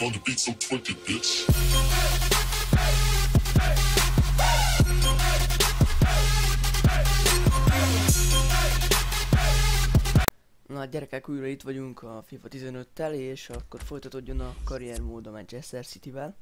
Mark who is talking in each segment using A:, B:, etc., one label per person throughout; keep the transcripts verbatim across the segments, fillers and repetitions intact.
A: On the beat so twenty, bitch.
B: Na gyerekek, újra itt vagyunk a FIFA tizenöttel, és akkor folytatódjon a karriermód a Manchester Cityvel.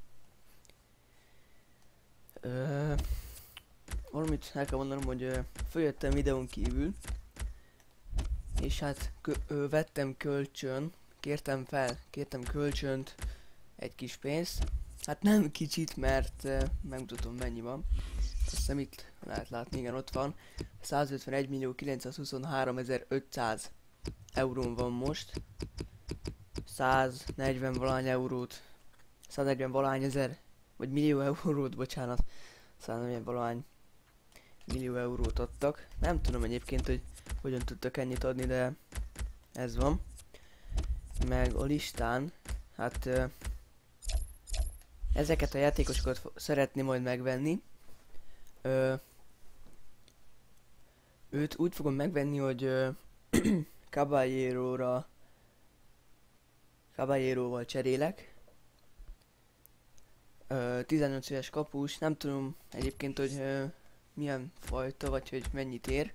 B: Ö, valamit el kell mondanom, hogy ö, följöttem videón kívül, és hát kö, ö, vettem kölcsön, kértem fel, kértem kölcsönt egy kis pénzt. Hát nem kicsit, mert ö, megmutatom mennyi van. Azt hiszem itt lehet látni, igen, ott van. százötvenegy millió kilencszázhuszonhárom ezer ötszáz eurón van most. száznegyven valány eurót, száznegyven valány ezer, vagy millió eurót, bocsánat, száznegyven valány millió eurót adtak. Nem tudom egyébként, hogy hogyan tudtak ennyit adni, de ez van. Meg a listán, hát ö, ezeket a játékosokat szeretném majd megvenni. Ö, őt úgy fogom megvenni, hogy ö, Caballero-ra Caballeróval cserélek. Ö, tizenöt éves kapus, nem tudom egyébként, hogy ö, milyen fajta, vagy hogy mennyit ér.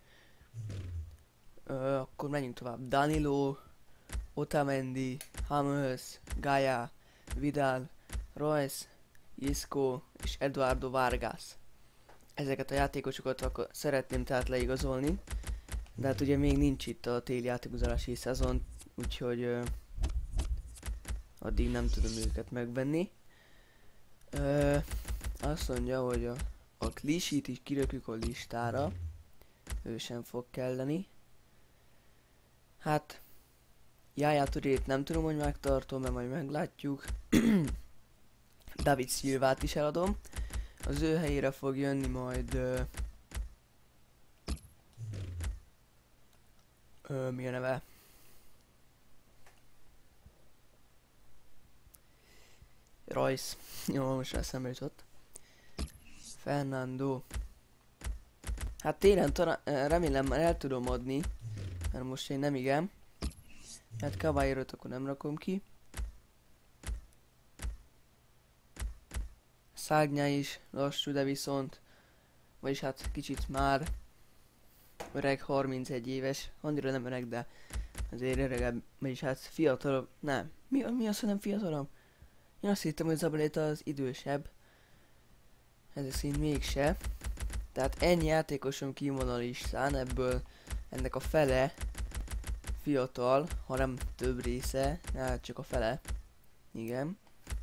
B: Ö, akkor menjünk tovább. Danilo, Otamendi, James, Gaia, Vidal, Royce, Isco és Eduardo Vargas. Ezeket a játékosokat akkor szeretném tehát leigazolni. De hát ugye még nincs itt a téli játékozási szezon, úgyhogy ö, addig nem tudom őket megvenni. Ö, azt mondja, hogy a, a Klisit is kirökjük a listára. Ő sem fog kelleni. Hát Yaya Tourét nem tudom, hogy megtartom, mert majd meglátjuk. David Silvát is eladom. Az ő helyére fog jönni majd ö, Ö, mi a neve? Royce. Jó, most eszembe jutott. Fernando. Hát télen remélem már el tudom adni. Mert most én nem igen. Hát Caballero-t akkor nem rakom ki. Szárnya is lassú, de viszont. Vagyis hát kicsit már öreg, harmincegy éves, annyira nem öreg, de azért öregebb, vagyis hát fiatalabb, nem. Mi, mi az, hogy nem fiatalabb? Én azt hittem, hogy Zabaleta az idősebb. Ezek szerint mégse. Tehát ennyi játékosom kimon a listán, ebből ennek a fele fiatal, hanem több része, hát csak a fele. Igen.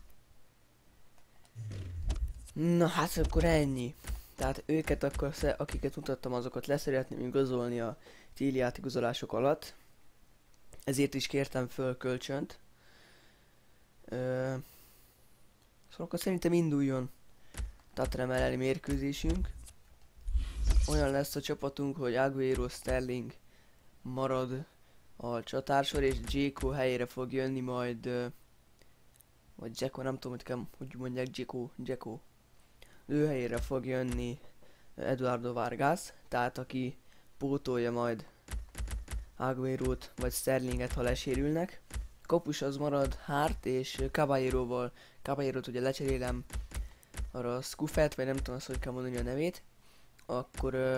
B: Na hát akkor ennyi. Tehát őket akkor, akiket mutattam, azokat leszeretném igazolni a téli játékozolások alatt. Ezért is kértem föl kölcsönt. Ö, szóval akkor szerintem induljon Tottenham elleni mérkőzésünk. Olyan lesz a csapatunk, hogy Aguero, Sterling marad a csatársor, és Dzeko helyére fog jönni majd... Ö, vagy Dzeko, nem tudom, hogy, kell, hogy mondják, Dzeko, Dzeko. Ő helyére fog jönni Eduardo Vargas, tehát aki pótolja majd Aguero-t vagy Sterlinget, ha lesérülnek. Kapus az marad Hart, és Caballeróval, Caballero-t ugye lecserélem arra a Scuffet, vagy nem tudom azt, hogy kell mondani a nevét. Akkor uh,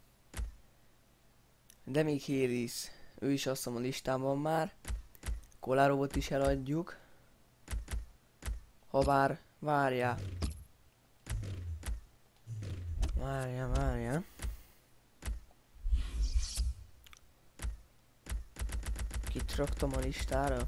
B: Demichelis, ő is azt hiszem a listán van már. Kolarovot is eladjuk. Habár, várjál. Várja, várja. Kit raktam a listára?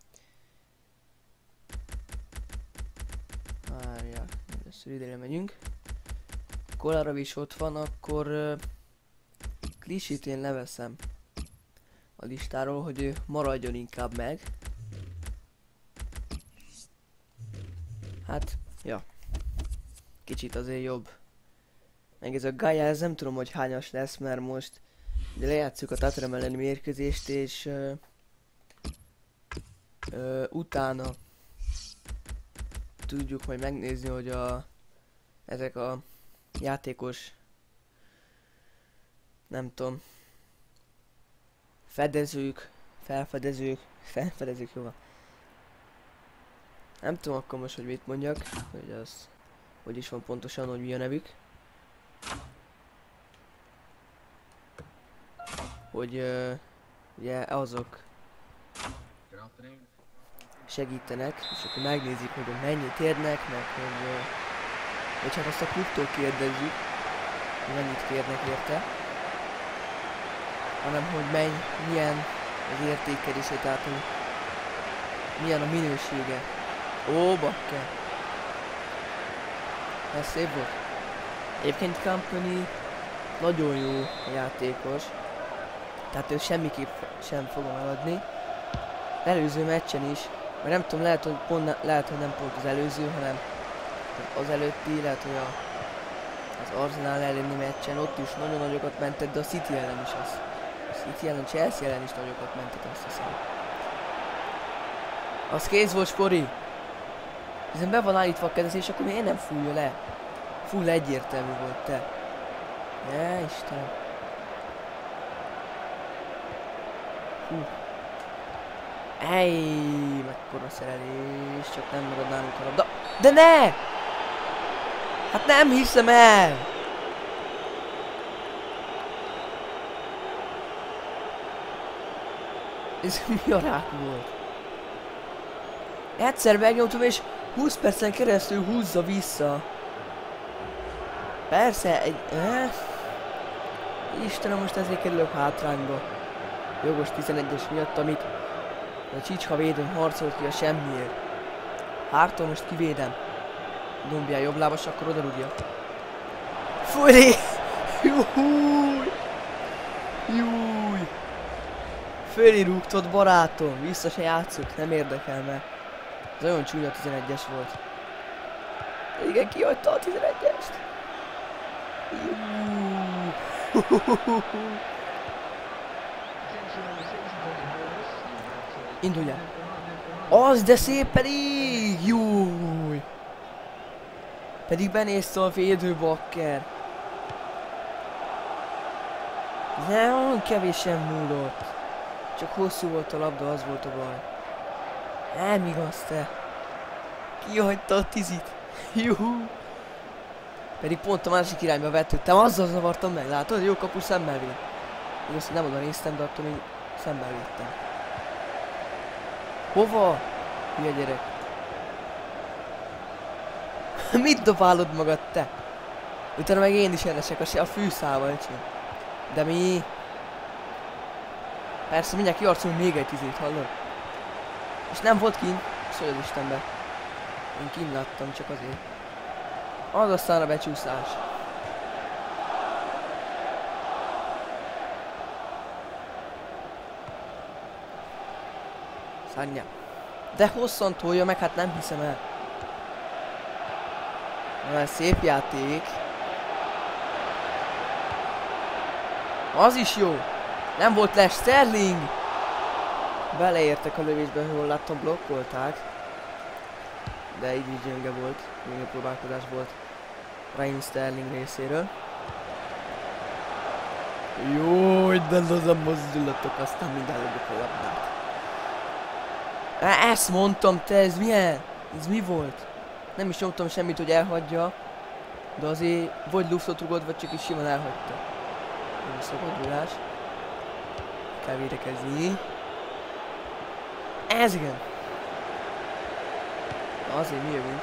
B: Várja, először idejére megyünk. Kolarov is ott van, akkor uh, Klisit én leveszem a listáról, hogy ő maradjon inkább meg. Hát, ja. Kicsit azért jobb. Meg ez a Gaia, ez nem tudom, hogy hányas lesz, mert most de lejátszuk a Tottenham elleni mérkőzést, és ö, ö, utána tudjuk majd megnézni, hogy a ezek a játékos, nem tudom, fedezők, felfedezők, felfedezők, jó van. Nem tudom akkor most, hogy mit mondjak, hogy az... Hogy is van pontosan, hogy mi a nevük. Hogy uh, ugye azok segítenek, és akkor megnézik, hogy mennyit érnek, meg hogy... Uh, vagy hát azt a klubtól kérdezzük, hogy mennyit kérnek érte. Hanem hogy menny, milyen az értékelése, tehát hogy milyen a minősége. Ó, bakker! Ez szép volt. Egyébként Company nagyon jó játékos. Tehát ő semmiképp sem fogom eladni. Előző meccsen is, mert nem tudom, lehet, hogy, pont ne, lehet, hogy nem pont az előző, hanem az előtti, lehet, hogy a, az Arsenal elleni meccsen ott is nagyon nagyokat mentett, de a City ellen is az. A City ellen, Chelsea ellen is nagyokat mentett, azt hiszem. Az kész volt, Spori. Hiszen be van állítva a kezezés, akkor miért nem fújja le? Full egyértelmű volt, te. Ja, Istenem. Hú. Ej, mekkora szerelés, csak nem marad nálunk a labda. De ne! Hát nem hiszem el! Ez mi a rák volt? Egyszer megnyomtam és húsz percen keresztül húzza vissza. Persze, egy... Eh? Istenem, most ezért kerülök hátrányba. Jogos tizenegyes miatt, amit a Csicska védőn harcolt ki a semmiért. Hártól most kivédem. Dombjál jobb lábas, akkor odarúgja. Fújj! Júj! Júj! Fölé rúgtad, barátom. Vissza se játszok, nem érdekel, mert ez olyan csúnya tizenegyes volt. Igen, kihagyta a tizenegyest. Indulj el. Az, de szép pedig! Júj! Pedig benézte a védő, bakker. Nem, kevésen múlott. Csak hosszú volt a labda, az volt a baj. Nem igaz, te. Kihagyta a tizit. Juhú. Pedig pont a másik irányba vetődtem, azzal zavartam meg, látod? Jó kapus szemmel véd. Igaz, hogy nem oda néztem, de attól még szemmel védtem. Hova? Hülye gyerek. Mit dobálod magad, te? Utána meg én is elesek a, a fűszával, csinál. De mi? Persze, mindjárt kiarcolunk még egy tizét, hallod? És nem volt kint, szólj az Istenbe. Én kint láttam, csak azért. Az aztán a becsúszás. Szárnya. De hosszan tolja meg, hát nem hiszem el. Na, szép játék. Az is jó. Nem volt les, Sterling. Beleértek a lövésbe, hol láttam, blokkolták. De így is gyönge volt. Még a próbálkozás volt Raheem Sterling részéről. Jó, de az a mozdulatok, aztán minden lövök a labdát. Ezt mondtam, te, ez milyen? Ez mi volt? Nem is nyomtam semmit, hogy elhagyja. De azért vagy luftot rugod, vagy csak is simán elhagyta. Jó szabadulás. Kell védekezni. Ez igen. Na azért mi jövünk.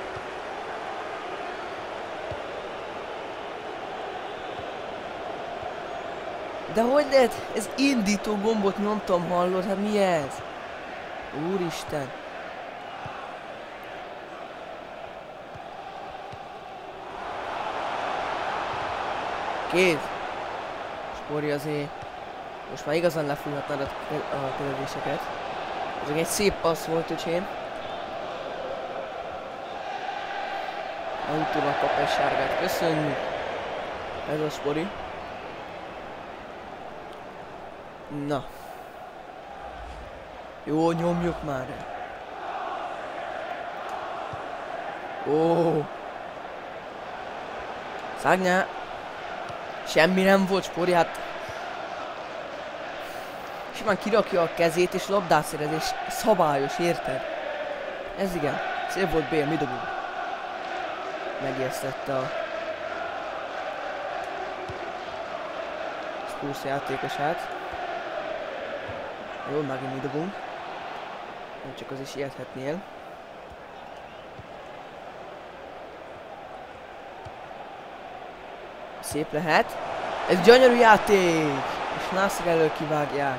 B: De hogy lehet? Ez indító gombot nyomtam, hallod? Hát mi ez? Úristen. Kéz. Spori azért. Most már igazán lefújhatnád a kérdéseket. Ez egy szép passz volt, öcsém. Autónak kap egy sárgát. Köszönjük. Ez a Spori. Na. Jó, nyomjuk már el. Ó. Szárnya. Semmi nem volt, Spori, hát. Simán kirakja a kezét és labdát szerez, és szabályos, érted? Ez igen. Szép volt Bale, mi dobunk? Megijesztette a Spurs játékosát. Jó, megint mi dobunk. Csak az is ijedhetnél. Szép lehet. Ez gyönyörű játék! És Nasr elől kivágják.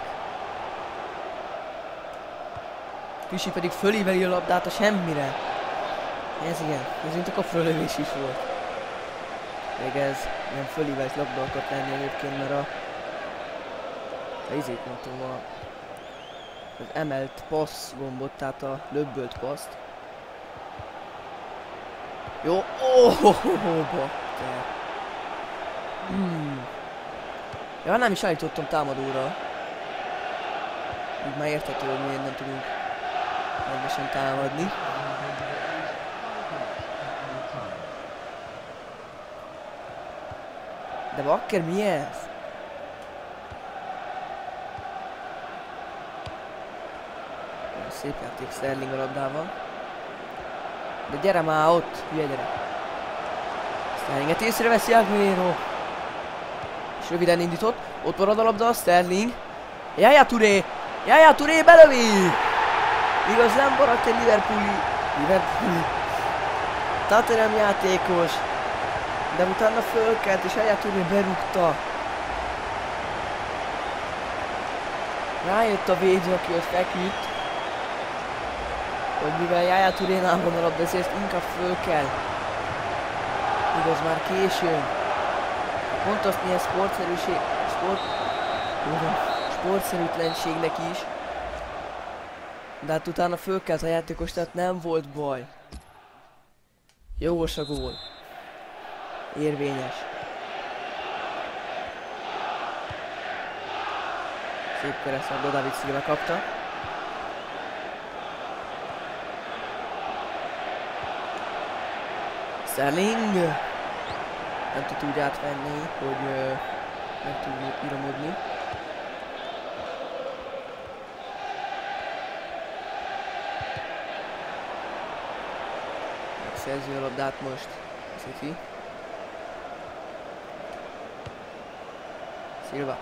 B: Pisi pedig fölíveli a labdát a semmire. Ez igen, ez mint a kaprolövés is volt. Még ez nem fölívelt labda akart lenni egyébként, mert a... a izét mondtam, a... az emelt passz gombot, tehát a löbbölt paszt. Jó, oh, oh, oh, oh, bakker. Hmm. Ja, nem is állítottam támadóra. Így már érthető, hogy miért nem tudunk rendesen támadni. De bakker, mi ez? Szép játék Sterling a labdával. De gyere már ott, hülye gyere. Sterlinget észreveszi Aguero. És röviden indított. Ott marad a labda, Sterling. Yaya Touré! Yaya Touré belövi! Igaz, nem maradt egy Liverpooli... Liverpooli... Tottenham játékos. De utána fölkelt és Yaya Touré berúgta. Rájött a védő, aki ott feküdt, hogy mivel Yaya Tourénál van a labda, ezért inkább föl kell. Igaz, már későn. Pont azt milyen sportszerűség... Sport... sportszerűtlenségnek is. De hát utána fölkelt a játékos, tehát nem volt baj. Jogos a gól. Érvényes. Szép keresztlabda, David Silva kapta. Sterling! Nem tud úgy átvenni, hogy uh, meg tudjuk iramodni. Megszerzi a labdát most City. Silva.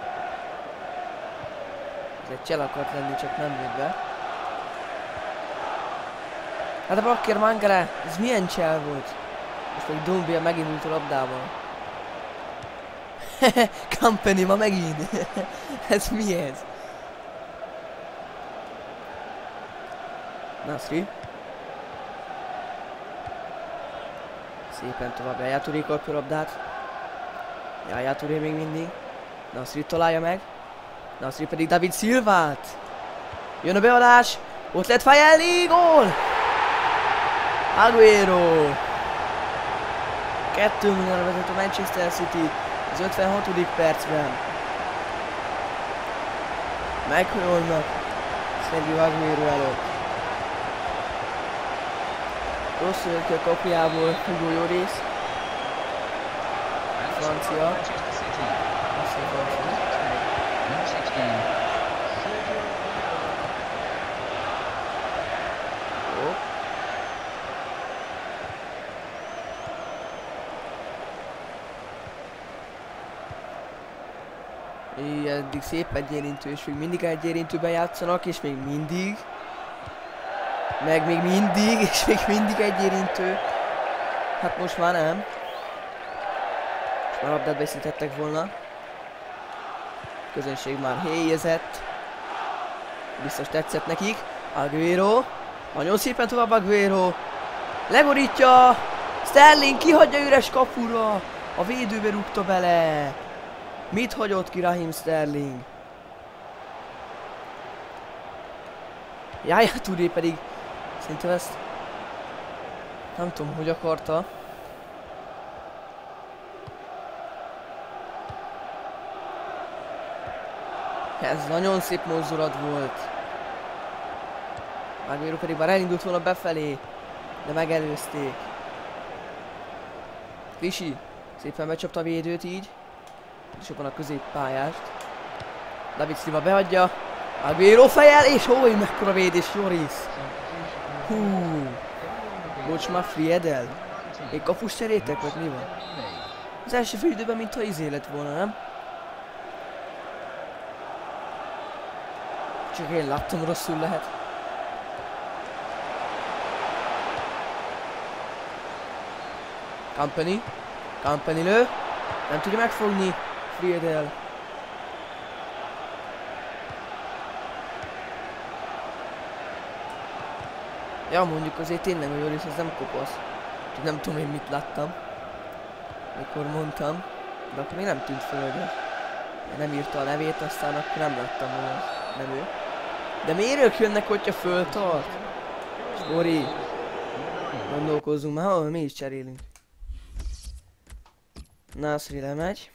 B: Ez egy csel akart lenni, csak nem jött be. Hát a bakker Mangala, ez milyen csel volt? Most meg Doumbia megindult a labdával. Company ma megint. Ez mi ez? Nasri. Szépen tovább Yaya Touré kapja a labdát. Yaya Touré még mindig. Nasri találja meg. Nasri pedig David Silvát. Jön a beadás. Ott lett fejelni. Gól! Aguero. kettő nulla vezet a Manchester City az ötvenhatodik percben. Meghajolnak Sergio Aguero előtt. Rossz jön ki a kapujából Hugo Lloris. Francia. Azt a francia. Jó. Így eddig szép egyérintő, és még mindig egyérintőben játszanak, és még mindig. Meg még mindig, és még mindig egyérintő. Hát most már nem. Most már labdát veszítettek volna. Közönség már héjezett. Biztos tetszett nekik. Aguero. Nagyon szépen tovább Aguero. Legorítja. Sterling kihagyja üres kapura. A védőbe rúgta bele. Mit hagyott ki Raheem Sterling? Yaya Touré pedig szerintem ezt nem tudom, hogy akarta. Ez nagyon szép mozdulat volt. Aguero pedig már elindult volna befelé, de megelőzték. Pisi szépen becsapta a védőt így. És jobban a középpályást. David Silva beadja. Aguero fejel, és ó, mekkora védés, Lloris. Hú. Bocs, már Friedel. Még kapus cserétek, vagy mi van? Az első fél időben mintha izé lett volna, nem? Csak én láttam, rosszul lehet. Company. Company lő. Nem tudja megfogni. Friedel. Ja, mondjuk azért tényleg, hogy Joris az nem kopasz. Csak nem tudom én mit láttam. Mikor mondtam. De akkor még nem tűnt föl, hogy nem írta a nevét, aztán akkor nem láttam, hogy nem ő. De miért ők jönnek, hogyha föltart? Spori. Gondolkozzunk már, ahol mi is cserélünk. Nasri lemegy.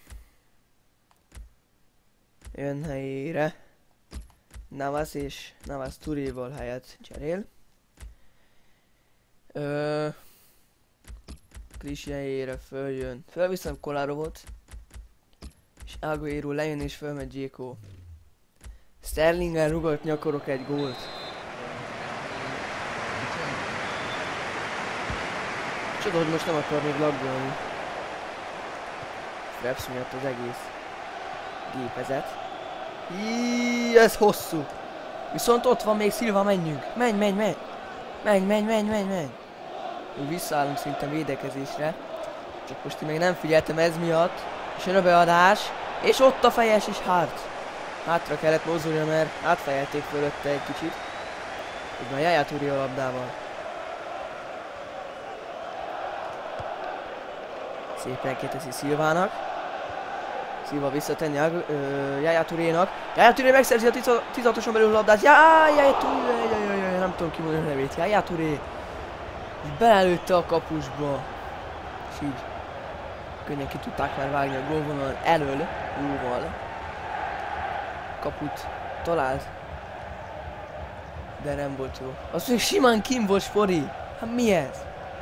B: Jön helyére. Navas és Navas Turéval helyet cserél. Ö... Kris helyére följön. Fölviszem Kolarovot. És Aguero lejön és fölmegy Dzeko. Sterlingen rugott nyakorok egy gólt. Csoda, hogy most nem akar még laggolni. Fraps miatt az egész gépezet. Íííí, ez hosszú. Viszont ott van még Silva, menjünk. Menj, menj, menj. Menj, menj, menj, menj, menj. Úgy visszaállunk szinte védekezésre. Csak most én még nem figyeltem ez miatt. És jön a beadás. És ott a fejes és Hart. Hátra kellett mozdulnia, mert átfejelték fölötte egy kicsit. Így van Yaya Touré a labdával. Szépen kiteszi Silvának. Silva visszatenni a Yaya Tourénak. Yaya Touré megszerzi a tizatoson belül a labdát. Yaya Touré, nem tudom kimondani a nevét. Yaya Touré. Belelőtte a kapusba. És így könnyen ki tudták már vágni a gólvonal elől. Jóval. Kaput talált. De nem volt jó. Azt mondjuk simán kim volt, Spori. Hát mi ez?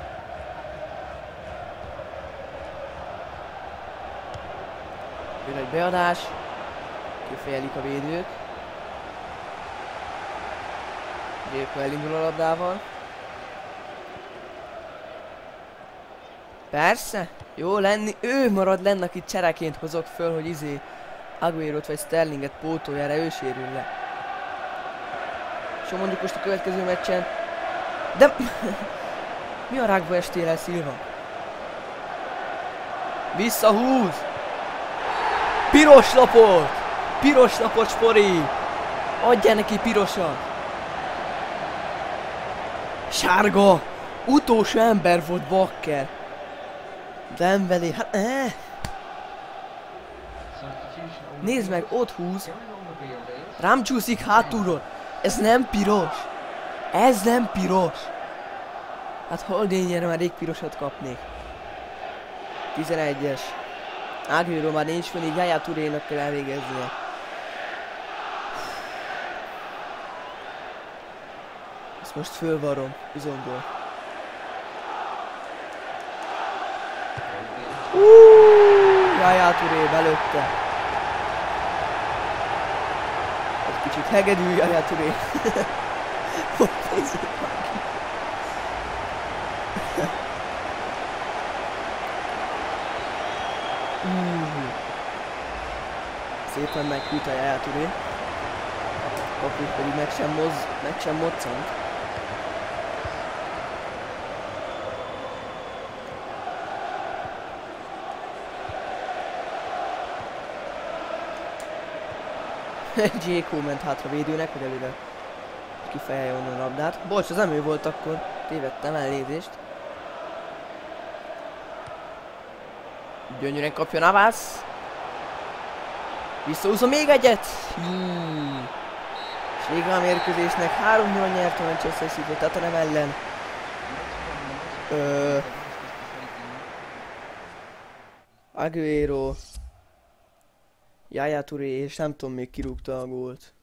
B: Jön egy beadás. Kifejelik a védők. Dzeko elindul a labdával. Persze. Jó lenni. Ő marad lenn, akit csereként hozok föl, hogy izé Aguero-t vagy Sterlinget pótoljára, ő sérül le. És mondjuk most a következő meccsen... De... Mi a rákba estél el, Silva? Visszahúz! Piros lapot! Piros lapot, Spori! Adjál neki pirosat! Sárga! Utolsó ember volt Bakker! Dembélé, hát eh! Nézd meg, ott húz! Rám csúszik hátulról! Ez nem piros! Ez nem piros! Hát Holdényére már rég pirosat kapnék. tizenegyes. Aguero már nincs fel, így Yaya Tourénak kell elvégeznie. Ezt most fölvarom, izomból. Uuuuh, Yaya Touré belőtte. Egy kicsit hegedű Yaya Touré. Szépen megküldte a Yaya Touré. Kaput pedig meg sem moz, meg sem moccant. Dzeko ment hátra védőnek, hogy előre kifejelje onnan a labdát. Bocs, az nem ő volt akkor. Tévedtem, elnézést. Gyönyörűen kapja Navas. Visszahúzza még egyet! Hmm. És vége a mérkőzésnek. három null nyert a Manchester City Tottenham ellen. Ö... Aguero. Yaya Touré, és nem tudom, még kirúgta a gólt.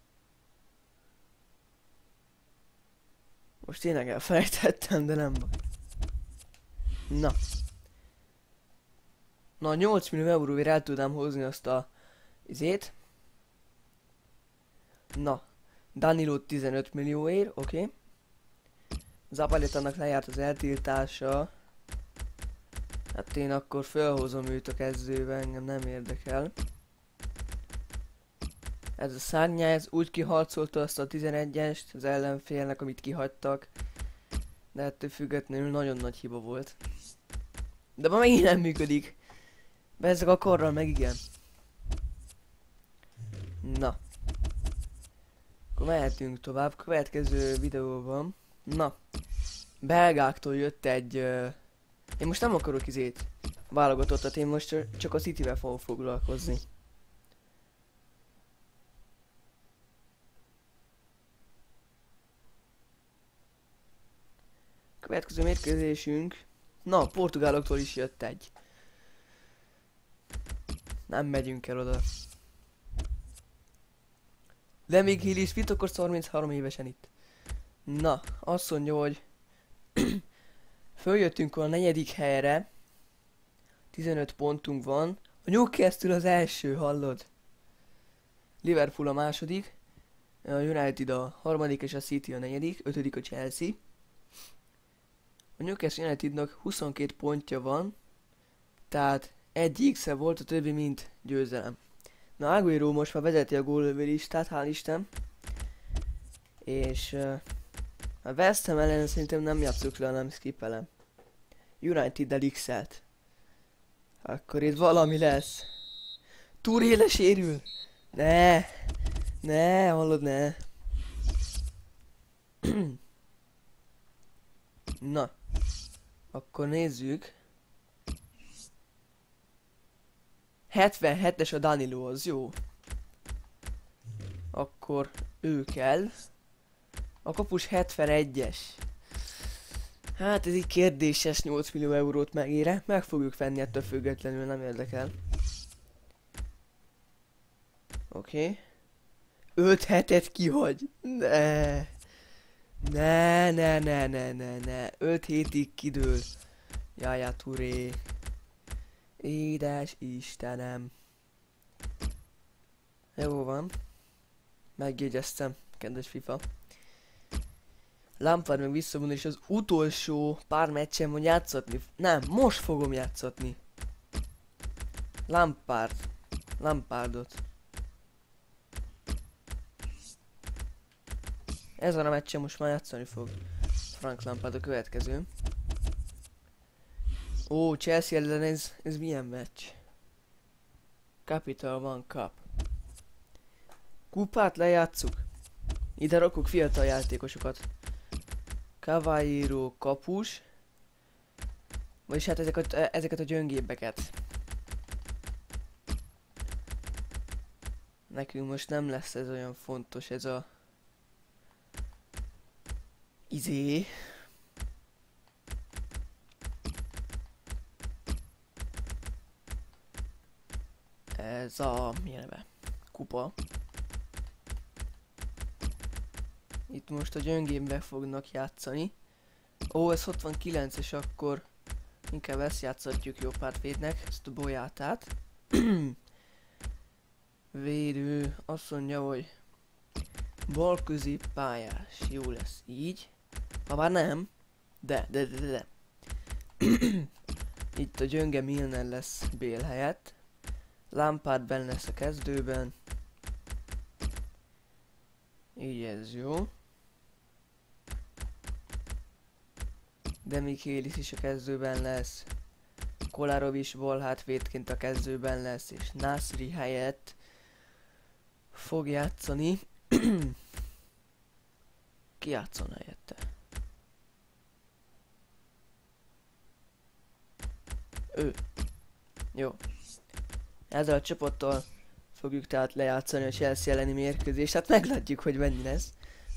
B: Most tényleg elfelejtettem, de nem baj. Na. Na, nyolc millió euróért el tudnám hozni azt a izét. Na. Danilo tizenöt millióért, oké. Okay. Zapaletának lejárt az eltiltása. Hát én akkor felhozom őt a kezdőbe, engem nem érdekel. Ez a szárnya, ez úgy kiharcolta azt a tizenegyest az ellenfélnek, amit kihagytak. De ettől függetlenül nagyon nagy hiba volt. De ma megint nem működik. Bezzeg a korral meg igen. Na. Akkor mehetünk tovább. Következő videóban. Na. Belgáktól jött egy... Uh, én most nem akarok izét válogatottat, én most csak a Cityvel fogok foglalkozni. Következő mérkőzésünk. Na, portugáloktól is jött egy. Nem megyünk el oda. De még Hillis fit, akkor harminchárom évesen itt. Na, azt mondja, hogy följöttünk a negyedik helyre. tizenöt pontunk van. A Newcastle az első, hallod? Liverpool a második. A United a harmadik és a City a negyedik. Ötödik a Chelsea. A Newcastle Unitednak huszonkét pontja van. Tehát egy X-e volt, a többi mint győzelem. Na, Aguero most már vezeti a gólövő listát, hál' Isten. És uh, a West Ham ellen szerintem nem játszok le, hanem skippelem. United-del X-elt. Akkor itt valami lesz. Touré lesérül. Ne. Ne, hallod, ne. Na. Akkor nézzük. hetvenhetes a Danilo, az jó. Akkor ő kell. A kapus hetvenegyes. Hát ez így kérdéses, nyolc millió eurót megére. Meg fogjuk venni, ettől függetlenül, nem érdekel. Oké. Okay. öt hetet kihagy. Ne. Ne, ne, ne, ne, ne, ne. öt hétig kidől. Jajá, Touré. Édes Istenem. Jó van. Megjegyeztem, kedves FIFA. Lampard meg visszavonul, és az utolsó pár meccsen van játszatni. Nem, most fogom játszatni. Lampard. Lampardot. Ezen a meccsen most már játszani fog. Frank Lampard a következő. Ó, Chelsea ellen ez, ez milyen meccs? Capital One Cup. Kupát lejátszuk. Ide rakok fiatal játékosokat. Cavallero kapus. Vagyis hát ezeket, ezeket a gyöngébbeket. Nekünk most nem lesz ez olyan fontos, ez a... izé. Ez a... milyen neve? Kupa. Itt most a gyöngémbe fognak játszani. Ó, ez hatvankilences, akkor inkább ezt játszatjuk jobb hátvédnek, ezt a Bolyátát. Védő azt mondja, hogy bal középpályás. Jó lesz így. Ha már nem. De, de, de, de. Itt a gyönge Milner lesz Bale helyett. Lampard benne lesz a kezdőben. Így ez jó. De Michaelis is a kezdőben lesz. Kolarov is bal hátvédként a kezdőben lesz, és Nasri helyett fog játszani. Ki játszon helyette? Ő. Jó. Ezzel a csapattal fogjuk tehát lejátszani a Chelsea elleni mérkőzést. Hát meglátjuk, hogy mennyi lesz.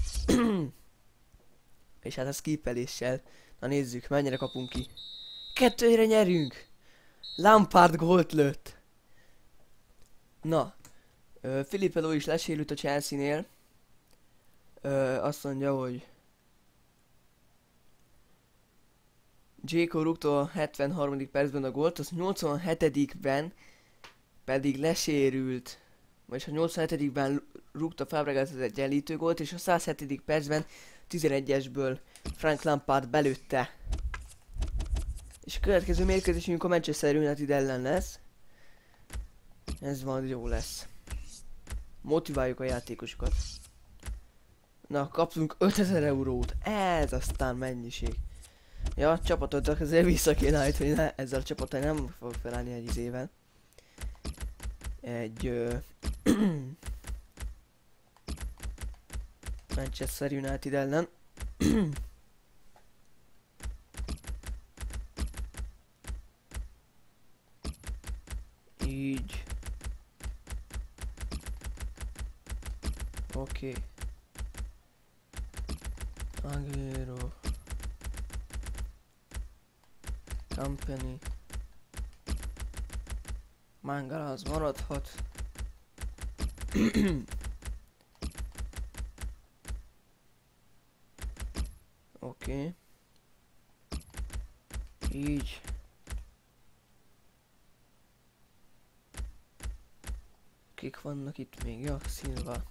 B: És hát a skippeléssel. Na nézzük, mennyire kapunk ki. Kettőre nyerünk! Lampard gólt lőtt. Na. Uh, Filipe Ló is lesérült a Chelsea-nél. Uh, azt mondja, hogy Dzeko rúgta a hetvenharmadik percben a gólt, az nyolcvanhetedikben pedig lesérült. Vagyis a nyolcvanhetedikben rúgta Fabregas az egyenlítő gólt, és a százhetedik percben tizenegyesből Frank Lampard belőtte. És a következő mérkőzésünk a Manchester United ellen lesz. Ez van, jó lesz. Motiváljuk a játékosokat. Na, kaptunk ötezer eurót. Ez aztán mennyiség. Ja, a csapatot azért vissza kéne állítani, hogy ne, ezzel a csapattal nem fog felállni egy izével. Egy... Ö, Manchester United ellen. Így. Oké. Okay. Aguero. Company. Mangala az maradhat. Oké. Okay. Így. Kik vannak itt még? Ja, Silva.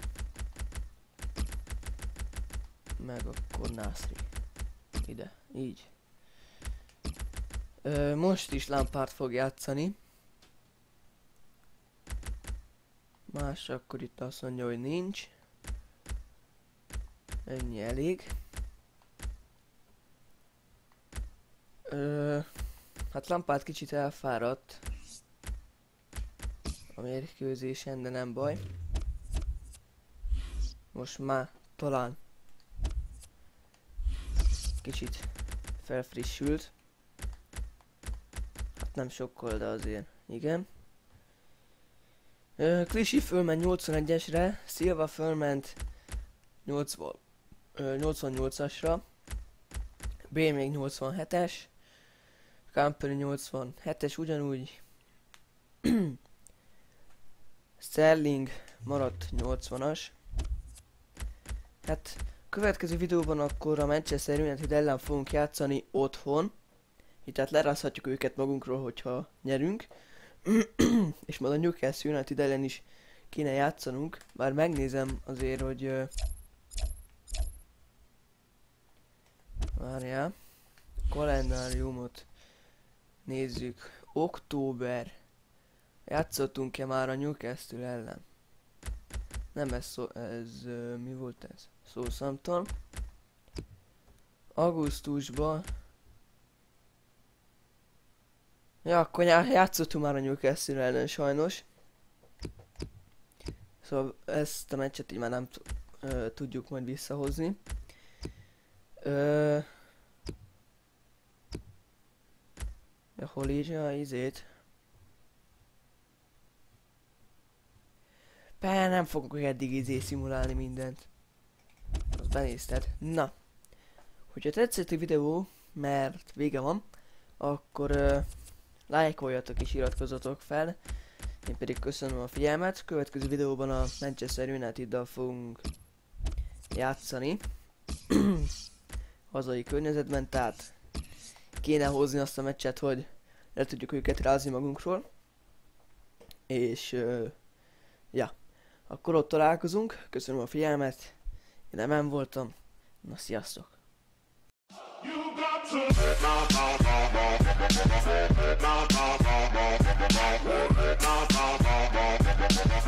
B: Meg akkor Nasri. Ide, így. Ö, most is Lampard fog játszani. Más akkor itt azt mondja, hogy nincs. Ennyi elég. Ö, hát Lampard kicsit elfáradt a mérkőzésen, de nem baj. Most már talán kicsit felfrissült. Hát nem sokkal, de azért igen. Uh, Clichy fölment nyolcvanegyesre, Silva fölment nyolcvan, uh, nyolcvannyolcasra, B még nyolcvanhetes, Company nyolcvanhetes ugyanúgy, Sterling maradt nyolcvanas. Hát következő videóban akkor a Manchester United ellen fogunk játszani otthon. Itt tehát lerázhatjuk őket magunkról, hogyha nyerünk. És majd a Newcastle United ellen is kéne játszanunk. Bár megnézem azért, hogy... Uh... Várjál. Kalendáriumot nézzük. Október. Játszottunk-e már a Newcastle ellen? Nem ez szó... ez... Uh, mi volt ez? Southampton. Augusztusban... Ja, akkor játszottunk már a Newcastle ellen sajnos. Szóval ezt a meccset így már nem ö, tudjuk majd visszahozni. Ö... Ja, hol írja izét? Pár nem fogok eddig izé szimulálni mindent. Azt benézted. Na. Hogyha tetszett a videó, mert vége van, akkor... Ö, lájkoljatok és iratkozzatok fel. Én pedig köszönöm a figyelmet. Következő videóban a Manchester United-dal fogunk játszani. Hazai környezetben, tehát kéne hozni azt a meccset, hogy le tudjuk őket rázni magunkról. És uh, ja, akkor ott találkozunk. Köszönöm a figyelmet. Én nem, nem voltam. Na, sziasztok! You got to